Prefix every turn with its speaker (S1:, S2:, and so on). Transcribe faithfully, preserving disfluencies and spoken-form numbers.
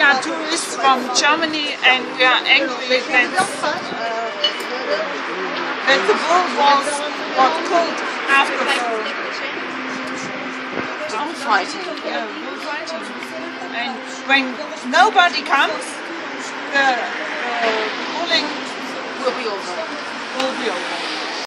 S1: are tourists from Germany and we are angry that, uh, that the bull was, was killed after the
S2: bullfighting.
S1: Yeah, bullfighting. And when nobody comes, the, the bulling
S2: Will be over.
S1: will be over.